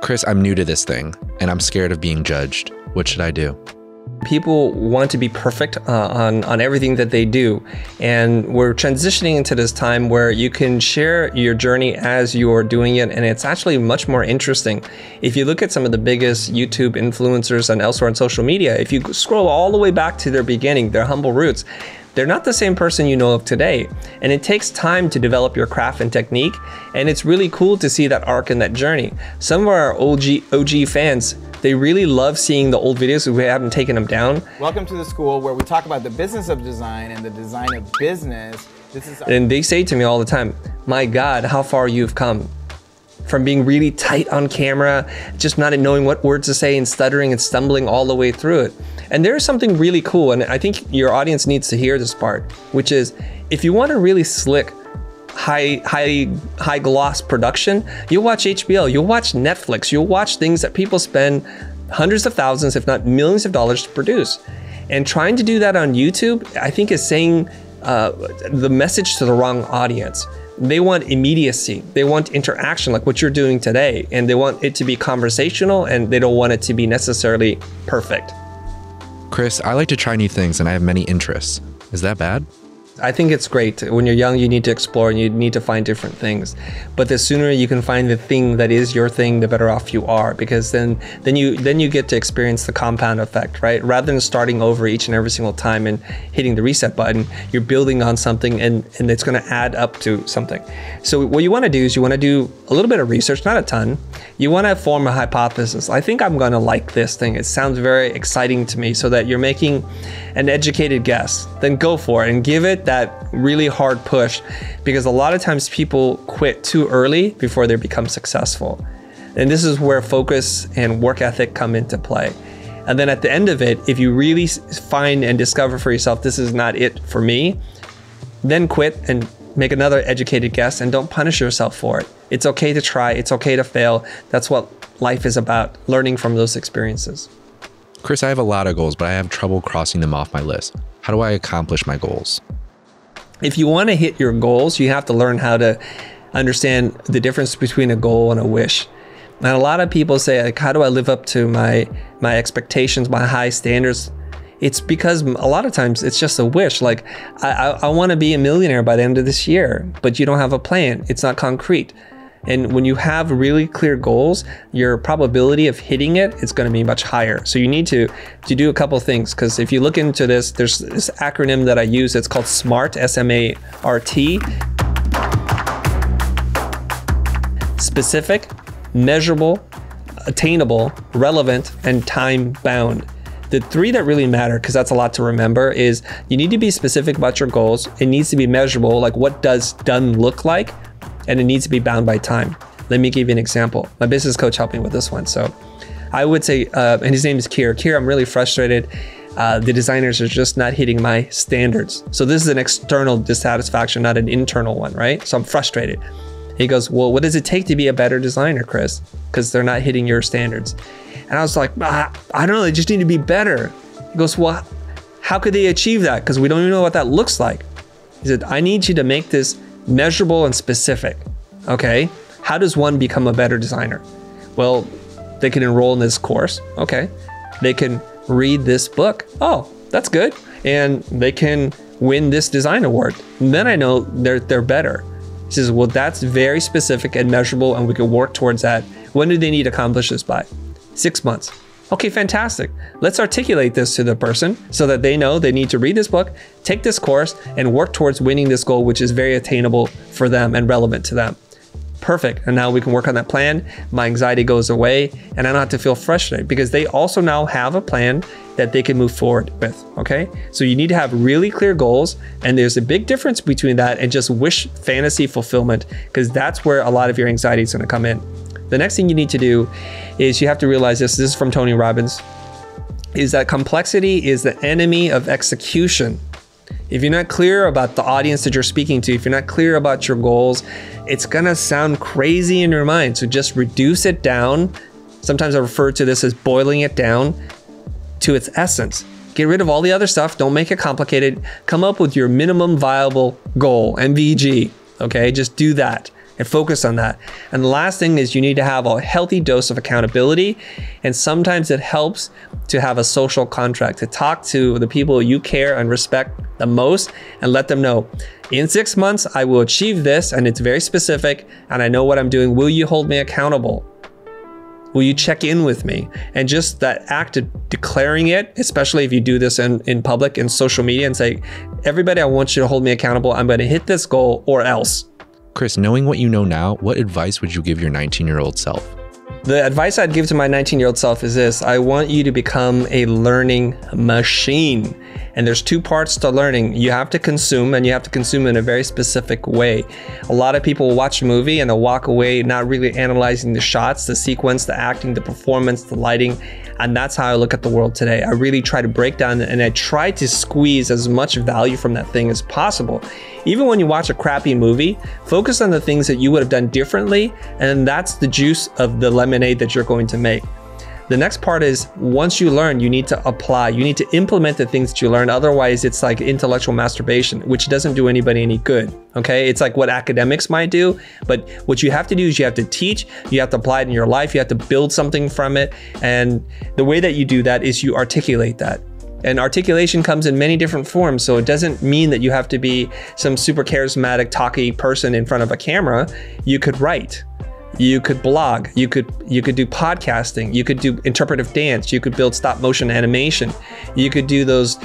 Chris, I'm new to this thing and I'm scared of being judged. What should I do? People want to be perfect on everything that they do. And we're transitioning into this time where you can share your journey as you're doing it. And it's actually much more interesting. If you look at some of the biggest YouTube influencers and elsewhere on social media, if you scroll all the way back to their beginning, their humble roots, they're not the same person you know of today. And it takes time to develop your craft and technique. And it's really cool to see that arc and that journey. Some of our OG fans, they really love seeing the old videos. We haven't taken them down. Welcome to the school where we talk about the business of design and the design of business. And they say to me all the time, my God, how far you've come. From being really tight on camera, just not knowing what words to say and stuttering and stumbling all the way through it. And there's something really cool, and I think your audience needs to hear this part, which is if you want a really slick, high gloss production, you'll watch HBO, you'll watch Netflix, you'll watch things that people spend hundreds of thousands, if not millions of dollars to produce. And trying to do that on YouTube, I think is saying the message to the wrong audience. They want immediacy. They want interaction like what you're doing today. And they want it to be conversational and they don't want it to be necessarily perfect. Chris, I like to try new things and I have many interests. Is that bad? I think it's great. When you're young, you need to explore and you need to find different things. But the sooner you can find the thing that is your thing, the better off you are, because then you get to experience the compound effect, right? Rather than starting over each and every single time and hitting the reset button, you're building on something and it's going to add up to something. So what you want to do is you want to do a little bit of research, not a ton. You want to form a hypothesis. I think I'm going to like this thing. It sounds very exciting to me, so that you're making an educated guess. Then go for it and give it that really hard push, because a lot of times people quit too early before they become successful. And this is where focus and work ethic come into play. And then at the end of it, if you really find and discover for yourself, this is not it for me, then quit and make another educated guess and don't punish yourself for it. It's okay to try. It's okay to fail. That's what life is about, learning from those experiences. Chris, I have a lot of goals, but I have trouble crossing them off my list. How do I accomplish my goals? If you want to hit your goals, you have to learn how to understand the difference between a goal and a wish. And a lot of people say, like, how do I live up to my expectations, my high standards? It's because a lot of times it's just a wish. Like, I want to be a millionaire by the end of this year, but you don't have a plan. It's not concrete. And when you have really clear goals, your probability of hitting it is going to be much higher. So you need to do a couple of things, because if you look into this, there's this acronym that I use. It's called SMART, S-M-A-R-T. Specific, measurable, attainable, relevant, and time-bound. The three that really matter, because that's a lot to remember, is you need to be specific about your goals. It needs to be measurable, like what does done look like? And it needs to be bound by time. Let me give you an example. My business coach helped me with this one. So I would say, and his name is Kier. Kier, I'm really frustrated. The designers are just not hitting my standards. So this is an external dissatisfaction, not an internal one, right? So I'm frustrated. He goes, well, what does it take to be a better designer, Chris? Because they're not hitting your standards. And I was like, I don't know, they just need to be better. He goes, well, how could they achieve that? Because we don't even know what that looks like. He said, I need you to make this measurable and specific. Okay, how does one become a better designer? Well, they can enroll in this course. Okay, they can read this book. Oh, that's good. And they can win this design award. And then I know they're better. He says, well, that's very specific and measurable, and we can work towards that. When do they need to accomplish this by? 6 months. Okay, fantastic. Let's articulate this to the person so that they know they need to read this book, take this course, and work towards winning this goal, which is very attainable for them and relevant to them. Perfect. And now we can work on that plan. My anxiety goes away and I don't have to feel frustrated, because they also now have a plan that they can move forward with. Okay. So you need to have really clear goals. And there's a big difference between that and just wish fantasy fulfillment, because that's where a lot of your anxiety is going to come in. The next thing you need to do is you have to realize this is from Tony Robbins, is that complexity is the enemy of execution. If you're not clear about the audience that you're speaking to, if you're not clear about your goals, it's gonna sound crazy in your mind. So just reduce it down. Sometimes I refer to this as boiling it down to its essence. Get rid of all the other stuff. Don't make it complicated. Come up with your minimum viable goal, MVG. Okay, just do that. and focus on that. And the last thing is you need to have a healthy dose of accountability. And sometimes it helps to have a social contract, to talk to the people you care and respect the most and let them know, in 6 months, I will achieve this, and it's very specific, and I know what I'm doing. Will you hold me accountable? Will you check in with me? And just that act of declaring it, especially if you do this in public, in social media, and say, everybody, I want you to hold me accountable. I'm going to hit this goal or else. Chris, knowing what you know now, what advice would you give your 19-year-old self? The advice I'd give to my 19-year-old self is this: I want you to become a learning machine. And there's two parts to learning. You have to consume, and you have to consume in a very specific way. A lot of people will watch a movie and they'll walk away not really analyzing the shots, the sequence, the acting, the performance, the lighting. And that's how I look at the world today. I really try to break down and I try to squeeze as much value from that thing as possible. Even when you watch a crappy movie, focus on the things that you would have done differently, and that's the juice of the lemonade that you're going to make. The next part is, once you learn, you need to apply, you need to implement the things that you learn. Otherwise, it's like intellectual masturbation, which doesn't do anybody any good. Okay, it's like what academics might do, but what you have to do is you have to teach, you have to apply it in your life, you have to build something from it. And the way that you do that is you articulate that. And articulation comes in many different forms. So it doesn't mean that you have to be some super charismatic, talky person in front of a camera. You could write. You could blog, you could do podcasting, you could do interpretive dance, you could build stop motion animation, you could do those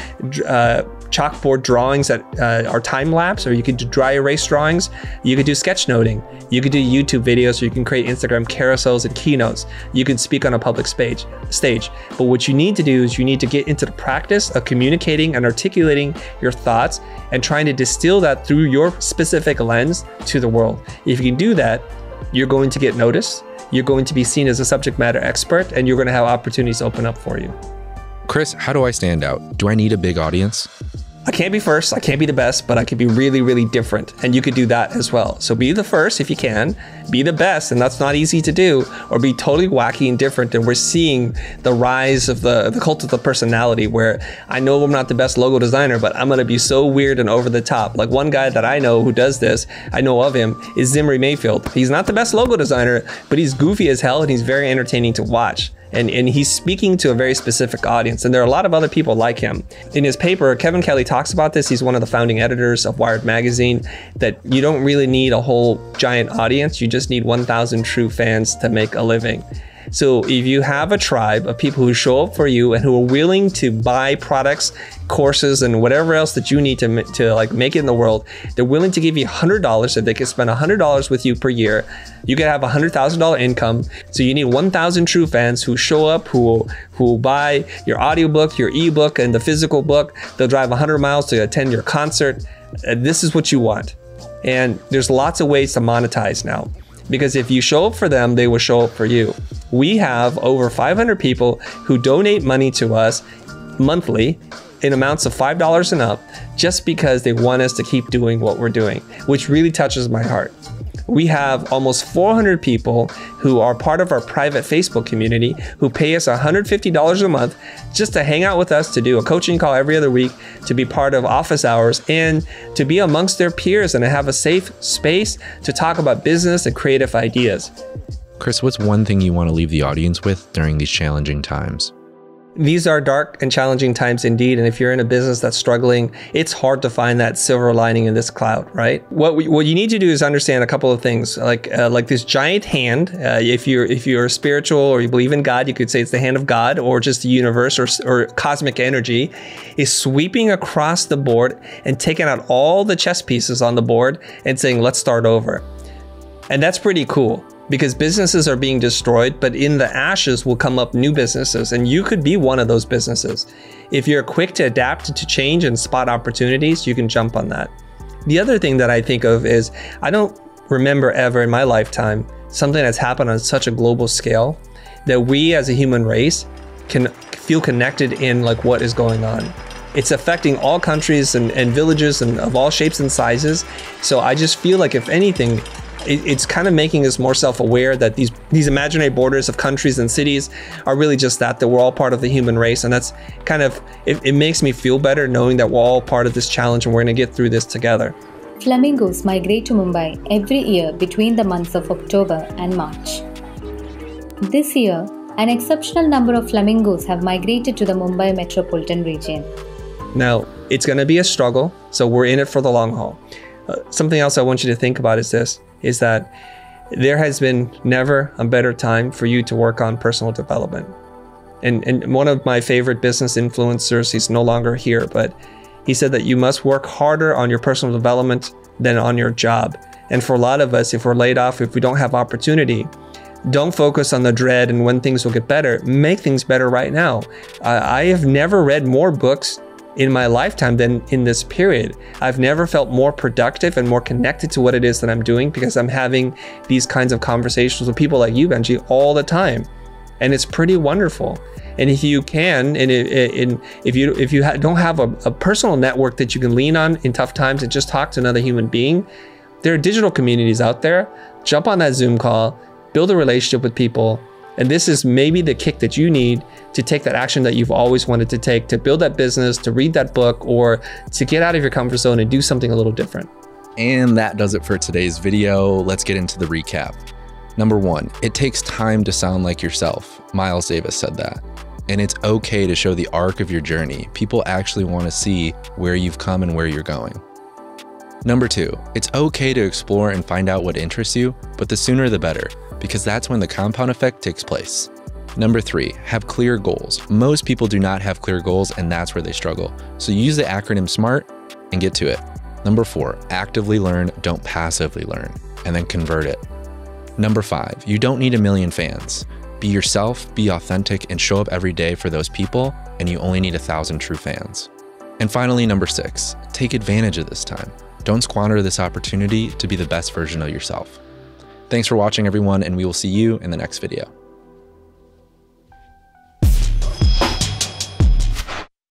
chalkboard drawings that are time lapse, or you could do dry erase drawings, you could do sketchnoting, you could do YouTube videos, or you can create Instagram carousels and keynotes, you can speak on a public stage. But what you need to do is you need to get into the practice of communicating and articulating your thoughts and trying to distill that through your specific lens to the world. If you can do that, you're going to get noticed, you're going to be seen as a subject matter expert, and you're going to have opportunities open up for you. Chris, how do I stand out? Do I need a big audience? I can't be first, I can't be the best, but I can be really, really different. And you could do that as well. So be the first if you can, be the best, and that's not easy to do, or be totally wacky and different. And we're seeing the rise of the cult of the personality, where I know I'm not the best logo designer, but I'm gonna be so weird and over the top. Like one guy that I know who does this, I know of him, is Zimri Mayfield. He's not the best logo designer, but he's goofy as hell and he's very entertaining to watch. And he's speaking to a very specific audience. And there are a lot of other people like him. In his paper, Kevin Kelly talks about this. He's one of the founding editors of Wired Magazine, that you don't really need a whole giant audience. You just need 1,000 true fans to make a living. So if you have a tribe of people who show up for you and who are willing to buy products, courses, and whatever else that you need to like make it in the world, they're willing to give you $100. If they can spend $100 with you per year, you can have $100,000 income. So you need 1,000 true fans who show up, who will buy your audiobook, your ebook, and the physical book. They'll drive 100 miles to attend your concert. This is what you want. And there's lots of ways to monetize now, because if you show up for them, they will show up for you. We have over 500 people who donate money to us monthly in amounts of $5 and up, just because they want us to keep doing what we're doing, which really touches my heart. We have almost 400 people who are part of our private Facebook community who pay us $150 a month just to hang out with us, to do a coaching call every other week, to be part of office hours, and to be amongst their peers and to have a safe space to talk about business and creative ideas. Chris, what's one thing you want to leave the audience with during these challenging times? These are dark and challenging times indeed. And if you're in a business that's struggling, it's hard to find that silver lining in this cloud, right? What you need to do is understand a couple of things, like this giant hand. If you're spiritual or you believe in God, you could say it's the hand of God, or just the universe or cosmic energy is sweeping across the board and taking out all the chess pieces on the board and saying, let's start over. And that's pretty cool, because businesses are being destroyed, but in the ashes will come up new businesses, and you could be one of those businesses. If you're quick to adapt to change and spot opportunities, you can jump on that. The other thing that I think of is, I don't remember ever in my lifetime something that's happened on such a global scale that we as a human race can feel connected in like what is going on. It's affecting all countries and villages and of all shapes and sizes. So I just feel like, if anything, it's kind of making us more self-aware that these imaginary borders of countries and cities are really just that we're all part of the human race. And that's kind of, it makes me feel better knowing that we're all part of this challenge and we're going to get through this together. Flamingos migrate to Mumbai every year between the months of October and March. This year, an exceptional number of flamingos have migrated to the Mumbai metropolitan region. Now, it's going to be a struggle, so we're in it for the long haul. Something else I want you to think about is that there has been never a better time for you to work on personal development. And one of my favorite business influencers, he's no longer here, but he said that you must work harder on your personal development than on your job. And for a lot of us, if we're laid off, if we don't have opportunity, don't focus on the dread and when things will get better. Make things better right now. I have never read more books in my lifetime than in this period. I've never felt more productive and more connected to what it is that I'm doing because I'm having these kinds of conversations with people like you, Benji, all the time. And it's pretty wonderful. And if you can, and if you don't have a personal network that you can lean on in tough times and just talk to another human being, there are digital communities out there. Jump on that Zoom call, build a relationship with people. And this is maybe the kick that you need to take that action that you've always wanted to take, to build that business, to read that book, or to get out of your comfort zone and do something a little different. And that does it for today's video. Let's get into the recap. Number 1, it takes time to sound like yourself. Miles Davis said that. And it's okay to show the arc of your journey. People actually want to see where you've come and where you're going. Number 2, it's okay to explore and find out what interests you, but the sooner the better, because that's when the compound effect takes place. Number 3, have clear goals. Most people do not have clear goals, and that's where they struggle. So use the acronym SMART and get to it. Number 4, actively learn, don't passively learn, and then convert it. Number 5, you don't need a million fans. Be yourself, be authentic, and show up every day for those people, and you only need 1,000 true fans. And finally, number 6, take advantage of this time. Don't squander this opportunity to be the best version of yourself. Thanks for watching, everyone, and we will see you in the next video.